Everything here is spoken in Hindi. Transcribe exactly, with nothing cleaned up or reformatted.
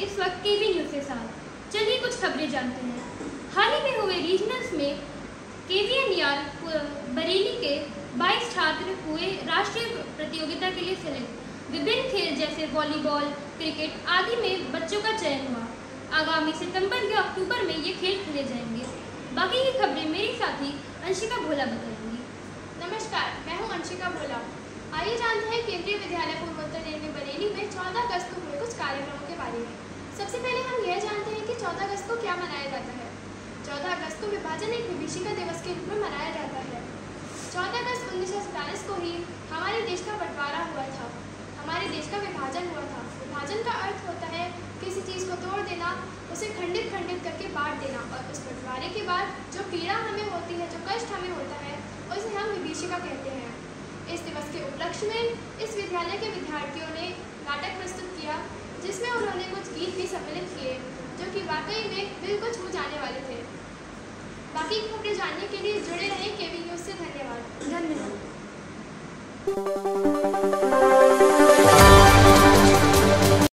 इस वक्त केवी न्यूज़ के साथ। चलिए कुछ खबरें जानते हैं। हाल ही में हुए रीजनल्स में केवीएनयार बरेली के बाईस छात्र हुए राष्ट्रीय प्रतियोगिता के लिए सेलेक्ट। विभिन्न खेल जैसे वॉलीबॉल, क्रिकेट आदि में बच्चों का चयन हुआ। आगामी सितंबर या अक्टूबर में ये खेल खेले जाएंगे। बाकी की खबरें मेरी साथी अंशिका भोला बताएंगी। नमस्कार, मैं हूं अंशिका भोला। आइए जानते हैं केंद्रीय विद्यालय पूर्वोत्तर रेलवे बरेली में चौदह अगस्त को हुए कुछ कार्यक्रमों के बारे में। सबसे पहले हम यह जानते हैं कि चौदह अगस्त को क्या मनाया जाता है। चौदह अगस्त को विभाजन एक विभीषिका दिवस के रूप में मनाया जाता है। चौदह अगस्त उन्नीस सौ सैंतालीस को ही हमारे देश का बंटवारा हुआ था, हमारे देश का विभाजन हुआ था। विभाजन का अर्थ होता है किसी चीज़ को तोड़ देना, उसे खंडित खंडित करके बांट देना, और उस बंटवारे के बाद जो पीड़ा हमें होती है, जो कष्ट हमें होता है, उसे हम विभीषिका कहते हैं। इस दिवस के उपलक्ष्य में इस विद्यालय के विद्यार्थियों ने नाटक प्रस्तुत किया, जिसमें उन्होंने कुछ गीत भी सम्मिलित किए जो कि वाकई में दिल को छू जाने वाले थे। बाकी खबरें जानने के लिए जुड़े रहें केवी न्यूज़ से। धन्यवाद। धन्यवाद।